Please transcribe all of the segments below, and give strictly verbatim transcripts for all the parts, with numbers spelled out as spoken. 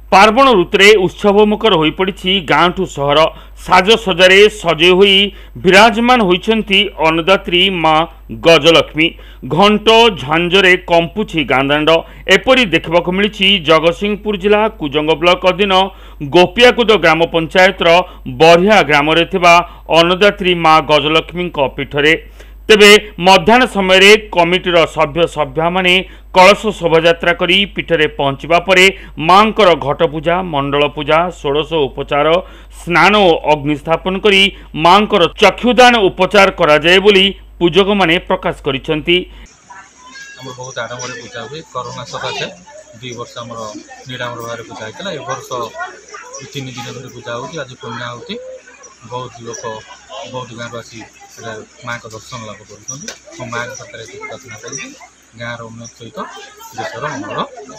पार्वण ऋतुरे उत्सवमुखर हो पड़ी गाँ ठू सहर साजसजारे सजे हुई विराजमान होइछंती अन्नदात्री माँ गजलक्ष्मी। घंट झांझरे कंपुछि गांदांड एपरी देखा मिली जगतसिंहपुर जिला कुजंग ब्लॉक अधीन गोपियाकुद ग्राम पंचायत बढ़िया ग्राम अन्नदात्री माँ गजलक्ष्मी पीठरे। तेबे मध्याह्न समय कमिटीर सभ्य सभ्या माने कलश शोभायात्रा करी पीठरे पहुंचवा परे मांकर घट पूजा मंडल पूजा षोड़श उपचार स्नान और अग्निस्थापन करी मांकर चक्षुदान उपचार करा जाए बोली पूजक माने प्रकाश करिसेंती। हमर बहुत आडंबर पूजा हुए कोरोना सकाशे दुई वर्ष हमर निरामर भाव पूजा होता ए वर्ष तीन दिन धरी पूजा होती। आज पुण्य होती बहुत लोक बहुत गाँव आसी माँ का दर्शन लाभ कर माँ के पाखे प्रार्थना कर गाँव उन्नति सहित देशर मंगल।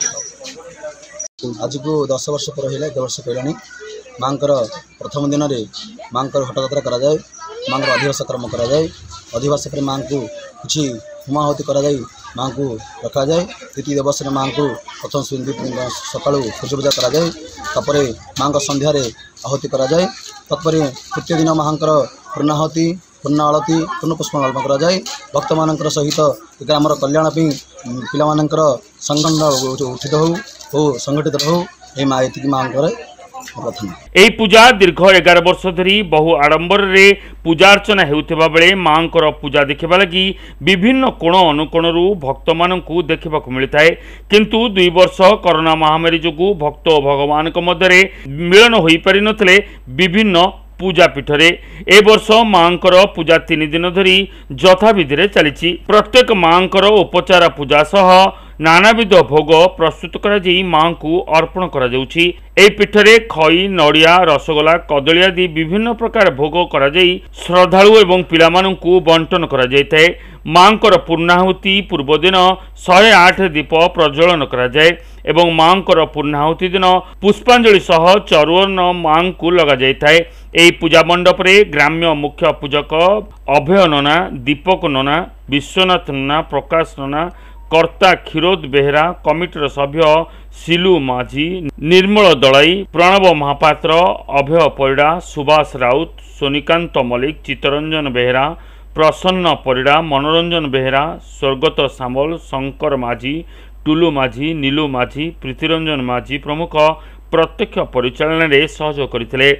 आज को दस वर्ष पर दस वर्ष कहलानी माँ प्रथम दिन में माँ घटयात्रा कराए माँ अधिवास कर्म कराए अधिवास पर माँ को किसी होमाहुति कराए माँ को रखा जाए। द्वितीय दिवस माँ को प्रथम सका सूर्य पूजा कराए तापर माँ संध्यार आहुति कराए तत्पर तृतीय दिन माँ पूर्णाहुति पूर्ण आलती पूर्ण पुष्पार्पण कराए। भक्त मान सहित ग्रामर कल्याण पिला संगठन उठित हो संगठित हो ये माँ ये माँ प्रार्थना। यही पूजा दीर्घ एगार वर्ष धरी बहु आडंबर रे पूजार्चना हेउथिबा बेले मांकर पूजा देखिबा लगी विभिन्न कोण अनुकोण भक्त मानकु देखिबा मिलता है। किंतु दुई वर्ष कोरोना महामारी जोगु भक्त और भगवान मध्य मिलन हो पारि नथिले विभिन्न पूजा पीठरे। ए वर्ष मांकर पूजा तीन दिन धरी यथाविधि चली प्रत्येक मांकर उपचार पूजा सह नानाविध भोग प्रस्तुत करा जाई मां को अर्पण करा जाउछि। ए पीठरे खई नड़िया रसगोला कदली आदि विभिन्न प्रकार भोग करा जाई श्रद्धालु एवं पिलामानंकु बंटन करा जायते। मांकर पूर्णाहुति पूर्व दिन सौ आठ दीप प्रज्वलन करा जाए एवं मांकर पूर्णाहुति दिन पुष्पांजलि सह चरुवन मां को लगा जायते। एही पूजा मंडप रे ग्राम्य मुख्य पूजक अभय नना दीपक नना विश्वनाथ नना प्रकाश नना कर्ता क्षीरोद बेहरा कमिटीर सभ्य सिलू माझी निर्मल दलाई प्रणव महापात्र अभय परिड़ा सुभाष राउत सोनिकांत मल्लिक चित्तरंजन बेहरा प्रसन्न परिड़ा मनोरंजन बेहरा स्वर्गत सामल शंकर माझी टुलू माझी नीलू माझी प्रीतिरंजन माझी प्रमुख प्रत्यक्ष परिचालन में सहयोग करते।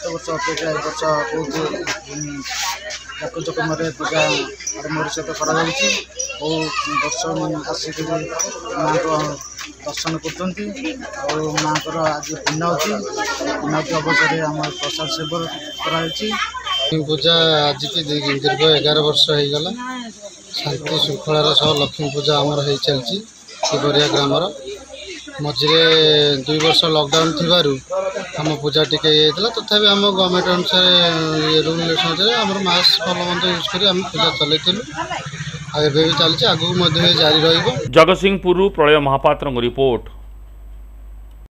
पूजा आरंभ सहित कर वर्ष आसिक माँ को दर्शन कर माँ को आज पुण्यवती पुण्यवती अवसर आम प्रसाद सेवन कर पूजा आज की दीर्घ एगार वर्ष हो गला शांति श्रृंखलार सह लक्ष्मी पूजा आमर हो चलती बरिया ग्रामर मझे दुई वर्ष लॉकडाउन थिबारु आम पूजा टिके तथापि आम गवर्नमेंट अनुसार रेगुलेशन अनुसार आम मास्क भलमंद यूज कर आम पूजा चलैलु आ चलती आगू जारी रही। जगतसिंहपुर प्रलय महापात्र रिपोर्ट।